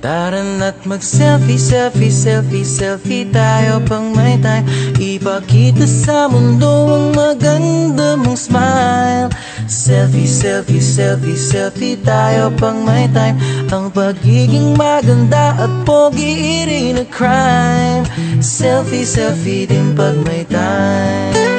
Tara't mag-selfie, selfie, selfie, selfie tayo pang may time. Ipakita sa mundo ang maganda mong smile. Selfie, selfie, selfie, selfie tayo pang may time. Ang pagiging maganda at pogi rin na crime. Selfie, selfie din pag may time.